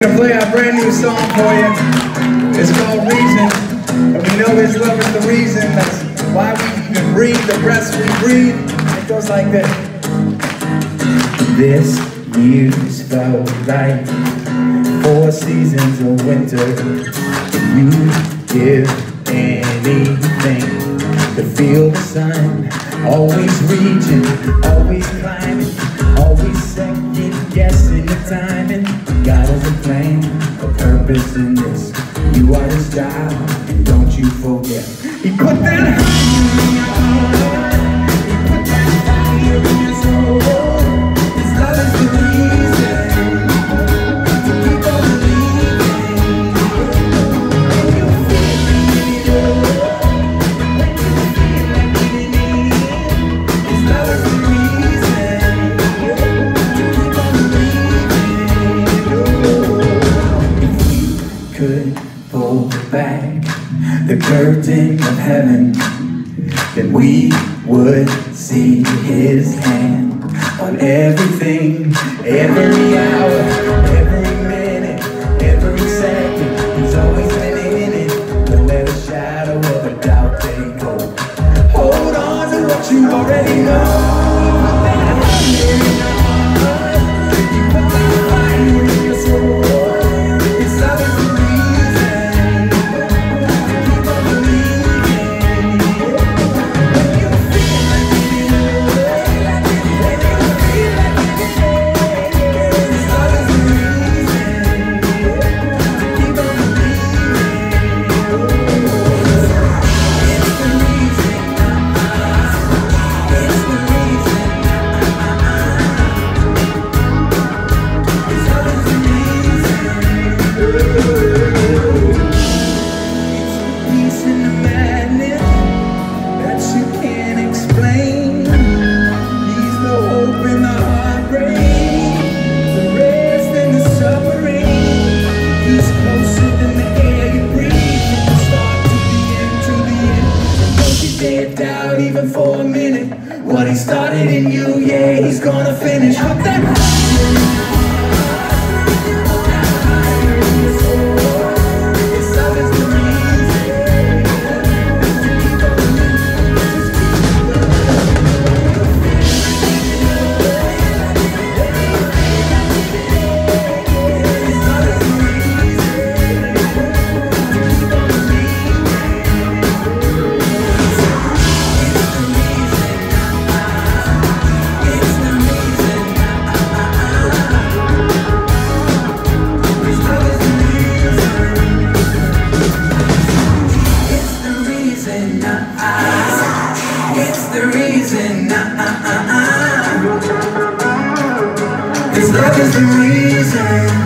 To play our brand new song for you. It's called Reason. And we know this love is the reason. That's why we even breathe the breaths we breathe. It goes like this. This year's felt like 4 seasons of winter. You'd give anything to feel the sun. Always reaching, always climbing, always second guessing the timing. God has a plan, a purpose in this. You are His child, and don't you forget. He put that fire in your heart. He put that fire in your soul. His love is the reason to keep on believing. When you feel like you when you feel like giving in, His love is the reason to keep on believing. If we could pull back the curtain of heaven, then we would see His hand on everything, every hour, every minute, every second. He's always been in it. Don't let a shadow of a doubt take hold. Hold on to what you already know. Doubt even for a minute what He started in you, yeah, He's gonna finish. Put that it's the reason, This love is the reason.